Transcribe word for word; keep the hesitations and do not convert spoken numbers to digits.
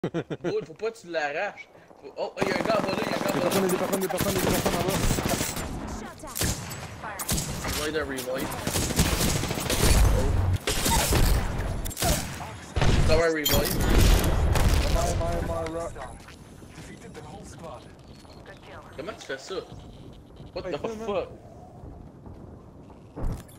Boule, faut pas que tu l'arraches. Faut... Oh, il y a un gars en bas là, il y a un gars en bas là. Des personnes, des personnes, des personnes en bas. Revive un revive. Oh. Ça va un revive. My, my, my, rock. Comment tu fais ça? What Hey, the fais, man. fuck?